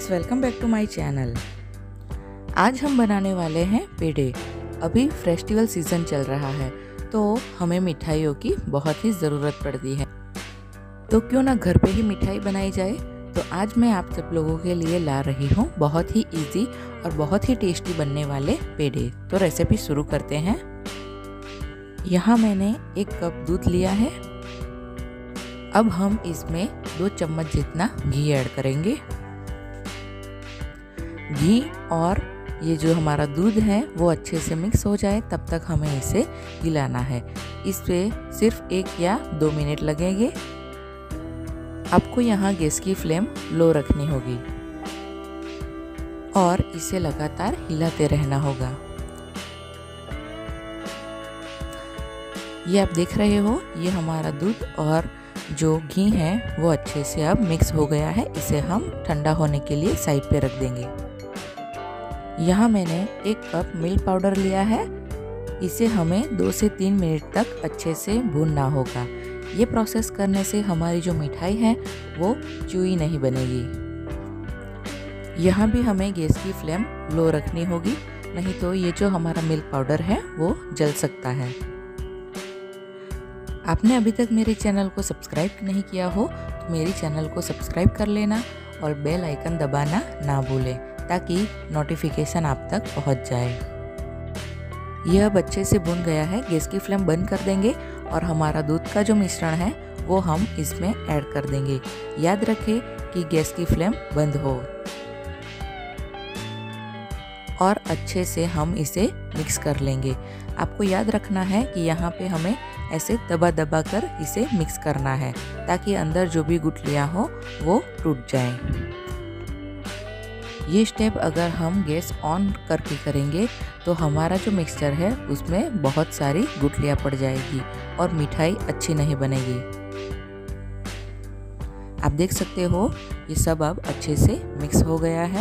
Friends, welcome back to my channel. आज हम बनाने वाले हैं पेड़े। अभी फेस्टिवल सीजन चल रहा है तो हमें मिठाइयों की बहुत ही ज़रूरत पड़ती है, तो क्यों ना घर पे ही मिठाई बनाई जाए। तो आज मैं आप सब लोगों के लिए ला रही हूँ बहुत ही इजी और बहुत ही टेस्टी बनने वाले पेड़े। तो रेसिपी शुरू करते हैं। यहाँ मैंने 1 कप दूध लिया है। अब हम इसमें 2 चम्मच जितना घी ऐड करेंगे। घी और ये जो हमारा दूध है वो अच्छे से मिक्स हो जाए तब तक हमें इसे हिलाना है। इस पे सिर्फ 1 या 2 मिनट लगेंगे। आपको यहाँ गैस की फ्लेम लो रखनी होगी और इसे लगातार हिलाते रहना होगा। ये आप देख रहे हो, ये हमारा दूध और जो घी है वो अच्छे से अब मिक्स हो गया है। इसे हम ठंडा होने के लिए साइड पे रख देंगे। यहाँ मैंने 1 कप मिल्क पाउडर लिया है। इसे हमें 2 से 3 मिनट तक अच्छे से भूनना होगा। ये प्रोसेस करने से हमारी जो मिठाई है वो चुई नहीं बनेगी। यहाँ भी हमें गैस की फ्लेम लो रखनी होगी, नहीं तो ये जो हमारा मिल्क पाउडर है वो जल सकता है। आपने अभी तक मेरे चैनल को सब्सक्राइब नहीं किया हो तो मेरे चैनल को सब्सक्राइब कर लेना और बेल आइकन दबाना ना भूलें ताकि नोटिफिकेशन आप तक पहुंच जाए। यह अब अच्छे से भुन गया है। गैस की फ्लेम बंद कर देंगे और हमारा दूध का जो मिश्रण है वो हम इसमें ऐड कर देंगे। याद रखें कि गैस की फ्लेम बंद हो और अच्छे से हम इसे मिक्स कर लेंगे। आपको याद रखना है कि यहाँ पे हमें ऐसे दबा दबा कर इसे मिक्स करना है ताकि अंदर जो भी गुठलियाँ हो वो टूट जाएं। ये स्टेप अगर हम गैस ऑन करके करेंगे तो हमारा जो मिक्सचर है उसमें बहुत सारी गुठलियाँ पड़ जाएगी और मिठाई अच्छी नहीं बनेगी। आप देख सकते हो ये सब अब अच्छे से मिक्स हो गया है।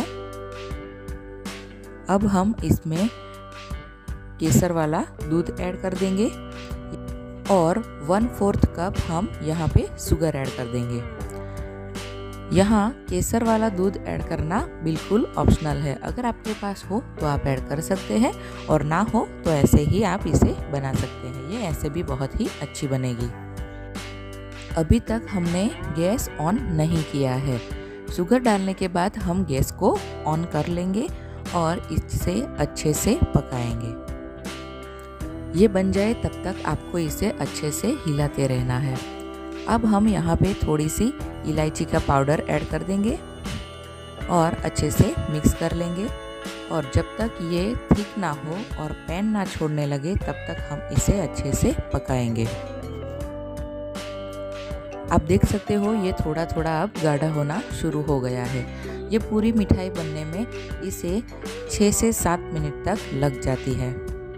अब हम इसमें केसर वाला दूध ऐड कर देंगे और 1/4 कप हम यहाँ पे शुगर ऐड कर देंगे। यहाँ केसर वाला दूध ऐड करना बिल्कुल ऑप्शनल है। अगर आपके पास हो तो आप ऐड कर सकते हैं और ना हो तो ऐसे ही आप इसे बना सकते हैं। ये ऐसे भी बहुत ही अच्छी बनेगी। अभी तक हमने गैस ऑन नहीं किया है। शुगर डालने के बाद हम गैस को ऑन कर लेंगे और इसे अच्छे से पकाएंगे। ये बन जाए तब तक आपको इसे अच्छे से हिलाते रहना है। अब हम यहाँ पे थोड़ी सी इलायची का पाउडर ऐड कर देंगे और अच्छे से मिक्स कर लेंगे। और जब तक ये थिक ना हो और पैन ना छोड़ने लगे तब तक हम इसे अच्छे से पकाएंगे। आप देख सकते हो ये थोड़ा थोड़ा अब गाढ़ा होना शुरू हो गया है। ये पूरी मिठाई बनने में इसे 6 से 7 मिनट तक लग जाती है।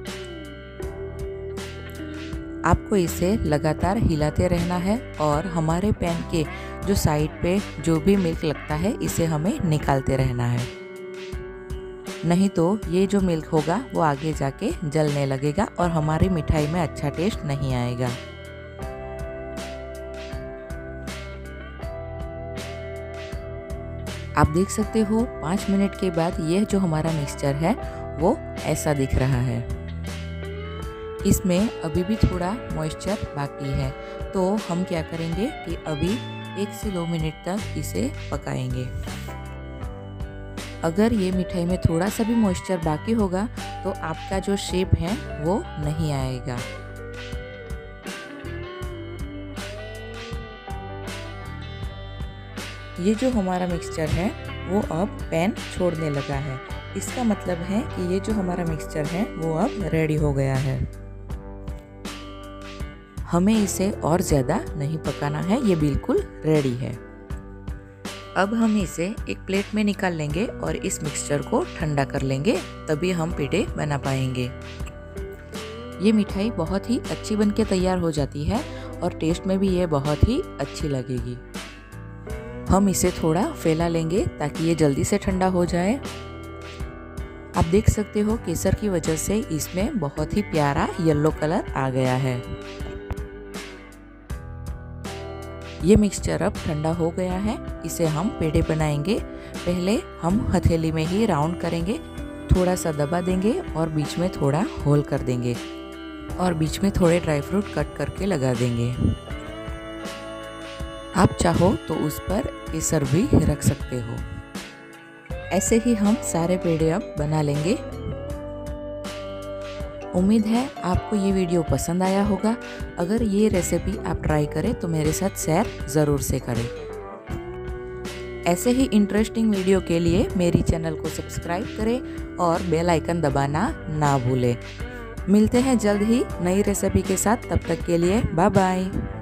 आपको इसे लगातार हिलाते रहना है और हमारे पैन के जो साइड पे जो भी मिल्क लगता है इसे हमें निकालते रहना है, नहीं तो ये जो मिल्क होगा वो आगे जाके जलने लगेगा और हमारी मिठाई में अच्छा टेस्ट नहीं आएगा। आप देख सकते हो 5 मिनट के बाद यह जो हमारा मिक्सचर है वो ऐसा दिख रहा है। इसमें अभी भी थोड़ा मॉइस्चर बाकी है, तो हम क्या करेंगे कि अभी 1 से 2 मिनट तक इसे पकाएंगे। अगर ये मिठाई में थोड़ा सा भी मॉइस्चर बाकी होगा तो आपका जो शेप है वो नहीं आएगा। ये जो हमारा मिक्सचर है वो अब पैन छोड़ने लगा है। इसका मतलब है कि ये जो हमारा मिक्सचर है वो अब रेडी हो गया है। हमें इसे और ज़्यादा नहीं पकाना है, ये बिल्कुल रेडी है। अब हम इसे एक प्लेट में निकाल लेंगे और इस मिक्सचर को ठंडा कर लेंगे, तभी हम पेड़े बना पाएंगे। ये मिठाई बहुत ही अच्छी बनके तैयार हो जाती है और टेस्ट में भी ये बहुत ही अच्छी लगेगी। हम इसे थोड़ा फैला लेंगे ताकि ये जल्दी से ठंडा हो जाए। आप देख सकते हो केसर की वजह से इसमें बहुत ही प्यारा येलो कलर आ गया है। ये मिक्सचर अब ठंडा हो गया है, इसे हम पेड़े बनाएंगे। पहले हम हथेली में ही राउंड करेंगे, थोड़ा सा दबा देंगे और बीच में थोड़ा होल कर देंगे और बीच में थोड़े ड्राई फ्रूट कट करके लगा देंगे। आप चाहो तो उस पर केसर भी रख सकते हो। ऐसे ही हम सारे पेड़े अब बना लेंगे। उम्मीद है आपको ये वीडियो पसंद आया होगा। अगर ये रेसिपी आप ट्राई करें तो मेरे साथ शेयर ज़रूर से करें। ऐसे ही इंटरेस्टिंग वीडियो के लिए मेरी चैनल को सब्सक्राइब करें और बेल आइकन दबाना ना भूलें। मिलते हैं जल्द ही नई रेसिपी के साथ, तब तक के लिए बाय बाय।